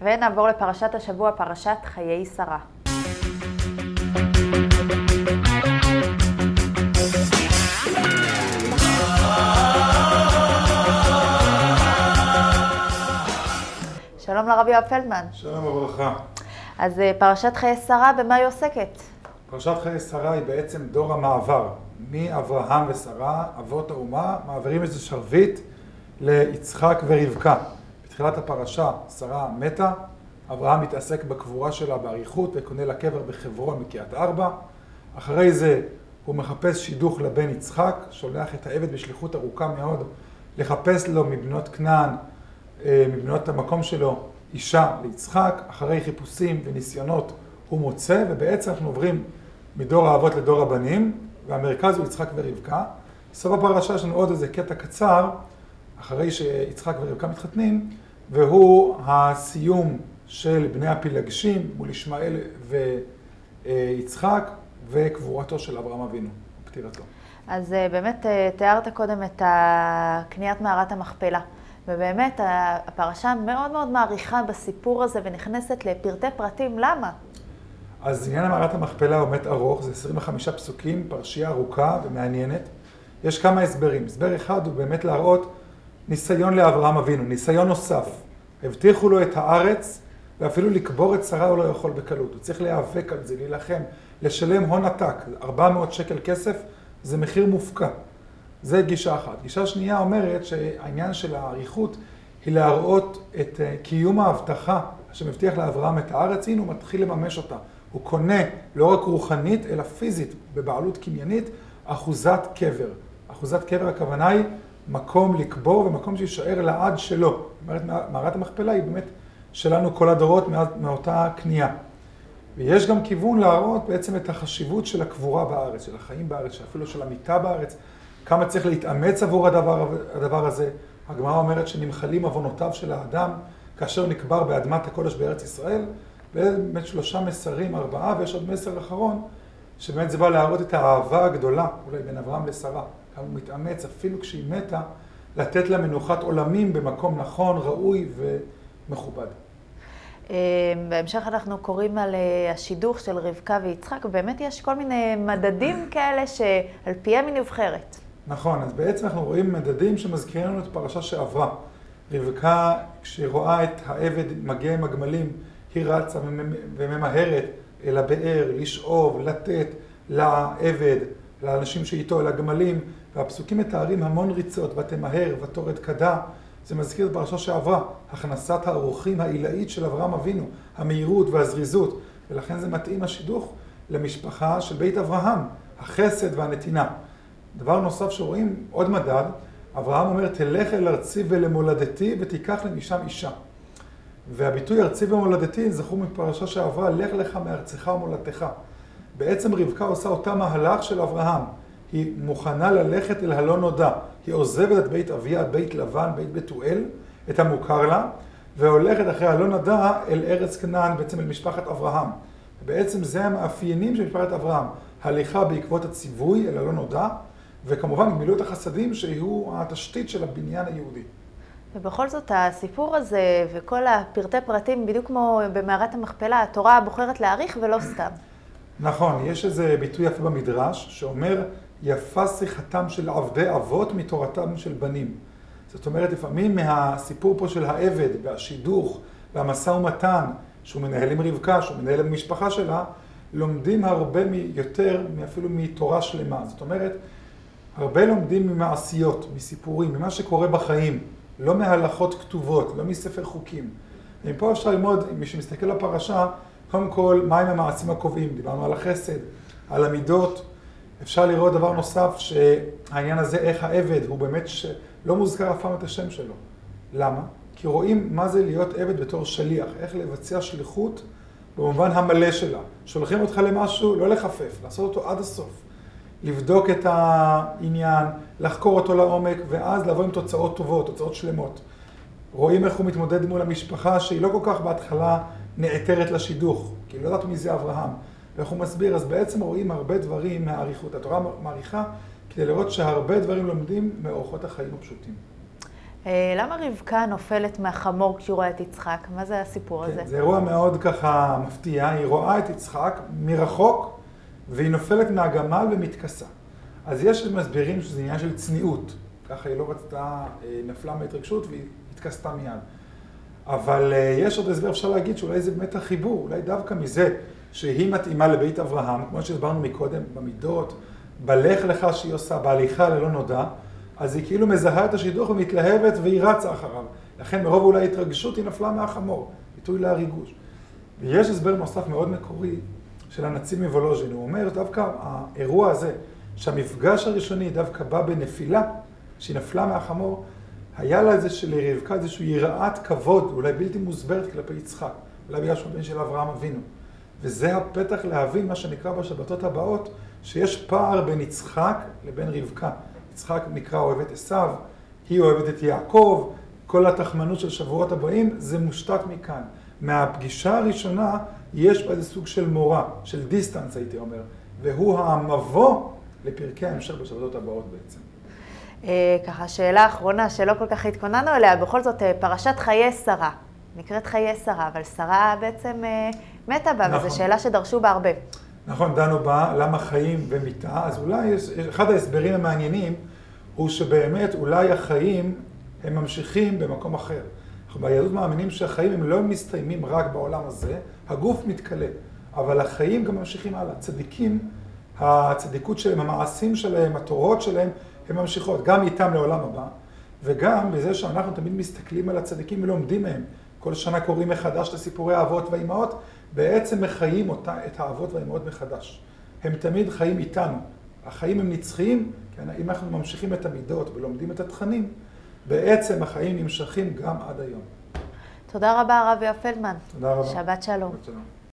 ונעבור לפרשת השבוע, פרשת חיי שרה. שלום לרבי יואב פלדמן. שלום וברכה. אז פרשת חיי שרה, במה היא עוסקת? פרשת חיי שרה היא בעצם דור המעבר. מאברהם ושרה, אבות האומה, מעבירים איזה שרביט ליצחק ורבקה. בתחילת הפרשה שרה מתה, אברהם מתעסק בקבורה שלה באריכות וקונה לה קבר בחברון בקריית ארבע. אחרי זה הוא מחפש שידוך לבן יצחק, שולח את העבד בשליחות ארוכה מאוד לחפש לו מבנות כנען, מבנות המקום שלו, אישה ליצחק. אחרי חיפושים וניסיונות הוא מוצא, ובעצם אנחנו עוברים מדור האבות לדור הבנים, והמרכז הוא יצחק ורבקה. בסוף הפרשה יש לנו עוד איזה קטע קצר, אחרי שיצחק ורבקה מתחתנים, והוא הסיום של בני הפילגשים מול ישמעאל ויצחק, וקבורתו של אברהם אבינו, פטירתו. אז באמת תיארת קודם את קניית מערת המכפלה. ובאמת הפרשה מאוד מאוד מעריכה בסיפור הזה ונכנסת לפרטי פרטים. למה? אז עניין מערת המכפלה הוא באמת ארוך, זה 25 פסוקים, פרשייה ארוכה ומעניינת. יש כמה הסברים. הסבר אחד הוא באמת להראות ניסיון לאברהם אבינו, ניסיון נוסף. הבטיחו לו את הארץ, ואפילו לקבור את שרה הוא לא יכול בקלות. הוא צריך להיאבק על זה, להילחם, לשלם הון עתק. 400 שקל כסף זה מחיר מופקע. זה גישה אחת. גישה שנייה אומרת שהעניין של האריכות היא להראות את קיום ההבטחה שמבטיח לאברהם את הארץ. הנה הוא מתחיל לממש אותה. הוא קונה לא רק רוחנית אלא פיזית, בבעלות קניינית, אחוזת קבר. אחוזת קבר הכוונה היא מקום לקבור ומקום שישאר לעד שלו. זאת אומרת, מערת המכפלה היא באמת שלנו כל הדורות מאותה קנייה. ויש גם כיוון להראות בעצם את החשיבות של הקבורה בארץ, של החיים בארץ, שאפילו של המיטה בארץ, כמה צריך להתאמץ עבור הדבר הזה. הגמרא אומרת שנמחלים עוונותיו של האדם כאשר נקבר באדמת הקודש בארץ ישראל. באמת 3 מסרים, 4, ויש עוד מסר אחרון, שבאמת זה בא להראות את האהבה הגדולה, אולי בין אברהם לשרה. כמה הוא מתאמץ, אפילו כשהיא מתה, לתת לה מנוחת עולמים במקום נכון, ראוי ומכובד. בהמשך אנחנו קוראים על השידוך של רבקה ויצחק, ובאמת יש כל מיני מדדים כאלה שעל פיהם היא נבחרת. נכון, אז בעצם אנחנו רואים מדדים שמזכירים לנו את פרשה שעברה. רבקה, כשהיא רואה את העבד מגיע עם הגמלים, היא רצה וממהרת אל הבאר, לשאוב, לתת לעבד, לאנשים שאיתו, אל הגמלים, והפסוקים מתארים המון ריצות, ותמהר, ותורד קדה. זה מזכיר את פרשה שעברה, הכנסת האורחים העילאית של אברהם אבינו, המהירות והזריזות, ולכן זה מתאים השידוך למשפחה של בית אברהם, החסד והנתינה. דבר נוסף שרואים, עוד מדד, אברהם אומר, תלך אל ארצי ולמולדתי ותיקח לי משם אישה. והביטוי ארצי ומולדתי זכור מפרשה שעברה, לך לך מארצך ומולדתך. בעצם רבקה עושה אותה מהלך של אברהם. היא מוכנה ללכת אל הלא נודע. היא עוזבת את בית אביה, את בית לבן, בית בתואל, את המוכר לה, והולכת אחרי הלא נודע אל ארץ כנען, בעצם אל משפחת אברהם. ובעצם זה המאפיינים של משפחת אברהם. הליכה בעקבות הציווי אל הלא נודע, וכמובן גמילות החסדים שיהיו התשתית של הבניין היהודי. ובכל זאת הסיפור הזה וכל הפרטי פרטים, בדיוק כמו במערת המכפלה, התורה בוחרת להאריך ולא סתם. נכון, יש איזה ביטוי יפה במדרש שאומר, יפה שיחתם של עבדי אבות מתורתם של בנים. זאת אומרת, לפעמים מהסיפור פה של העבד והשידוך והמשא ומתן, שהוא מנהל עם רבקה, שהוא מנהל עם המשפחה שלה, לומדים הרבה יותר אפילו מתורה שלמה. זאת אומרת, הרבה לומדים ממעשיות, מסיפורים, ממה שקורה בחיים, לא מהלכות כתובות, לא מספר חוקים. ומפה אפשר ללמוד, מי שמסתכל על הפרשה, קודם כל, מהם המעשים הקובעים? דיברנו על החסד, על המידות. אפשר לראות דבר נוסף, שהעניין הזה, איך העבד, הוא באמת לא מוזכר אף פעם את השם שלו. למה? כי רואים מה זה להיות עבד בתור שליח, איך לבצע שליחות במובן המלא שלה. שולחים אותך למשהו, לא לחפף, לעשות אותו עד הסוף. לבדוק את העניין, לחקור אותו לעומק, ואז לבוא עם תוצאות טובות, תוצאות שלמות. רואים איך הוא מתמודד מול המשפחה, שהיא לא כל כך בהתחלה נעתרת לשידוך, כי היא לא יודעת מי זה אברהם. ואיך הוא מסביר, אז בעצם רואים הרבה דברים מהאריכות. התורה מעריכה כדי לראות שהרבה דברים לומדים מאורחות החיים הפשוטים. למה רבקה נופלת מהחמור כשהיא רואה את יצחק? מה זה הסיפור הזה? זה אירוע מאוד ככה מפתיע, היא רואה את יצחק מרחוק והיא נופלת מהגמל ומתכסה. אז יש מסבירים שזה עניין של צניעות, ככה היא לא רצתה, נפלה מהתרגשות והיא התכסתה מיד. אבל יש עוד הסבר, אפשר להגיד שאולי זה באמת החיבור, אולי דווקא מזה שהיא מתאימה לבית אברהם, כמו שהסברנו מקודם, במידות, בלך לך שהיא עושה, בהליכה ללא נודע, אז היא כאילו מזהה את השידוך ומתלהבת והיא רצה אחריו. לכן מרוב אולי התרגשות היא נפלה מהחמור, ביטוי להריגוש. ויש הסבר נוסף מאוד מקורי של הנציב מוולוז'ין, הוא אומר דווקא האירוע הזה, שהמפגש הראשוני דווקא בא בנפילה, שהיא נפלה מהחמור, היה לה לרבקה איזושהי יראת כבוד, אולי בלתי מוסברת כלפי יצחק, אולי בגלל שהוא בן של אברהם אבינו. וזה הפתח להבין מה שנקרא בשבתות הבאות, שיש פער בין יצחק לבין רבקה. יצחק נקרא אוהב את עשיו, היא אוהבת את יעקב, כל התחמנות של שבועות הבאים, זה מושתת מכאן. מהפגישה הראשונה יש בה איזה סוג של מורה, של דיסטנס הייתי אומר, והוא המבוא לפרקי ההמשך בשבתות הבאות בעצם. ככה, שאלה אחרונה שלא כל כך התכוננו אליה, בכל זאת פרשת חיי שרה, נקראת חיי שרה, אבל שרה בעצם מתה בה, נכון. וזו שאלה שדרשו בה הרבה. נכון, דנו בה, למה חיים ומיתה, אז אולי אחד ההסברים המעניינים הוא שבאמת אולי החיים הם ממשיכים במקום אחר. אנחנו ביהדות מאמינים שהחיים הם לא מסתיימים רק בעולם הזה, הגוף מתקלה, אבל החיים גם ממשיכים הלאה. צדיקים, הצדיקות שלהם, המעשים שלהם, התורות שלהם, הן ממשיכות, גם איתם לעולם הבא, וגם בזה שאנחנו תמיד מסתכלים על הצדיקים ולומדים מהם. כל שנה קוראים מחדש לסיפורי האבות והאימהות, בעצם מחיים את האבות והאימהות מחדש. הם תמיד חיים איתנו. החיים הם נצחיים, כי אם אנחנו ממשיכים את המידות ולומדים את התכנים, בעצם החיים נמשכים גם עד היום. תודה רבה, הרב יואב פלדמן. תודה רבה. שבת שלום. שבת שלום.